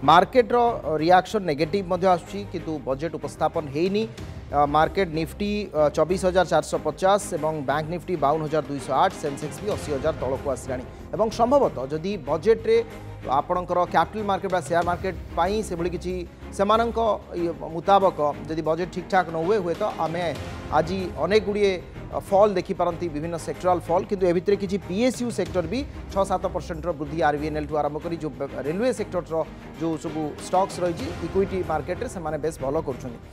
Market रो reaction negative किंतु budget उपस्थापन हेनी मार्केट निफ्टी 24,450 एवं बैंक निफ्टी 52,208 सेंसेक्स भी 80,000 तल को आसला संभवतः जदि बजेट रे आपणकर कैपिटल मार्केट बा शेयर मार्केट पाई से भली किछि सेमानंक मुताबक जदि बजेट ठीक ठाक न हुए हुए तो आम आज अनेक गुड़िए फॉल देखिपारती विभिन्न सेक्टराल फॉल किंतु ए भितर किछि पीएसयू सेक्टर भी 6-7% वृद्धि आरबीएनएल ठू आरंभ करी जो रेलवे सेक्टर जो सब स्टॉक्स रही इक्विटी मार्केट रे से माने बेस भलो करूछन।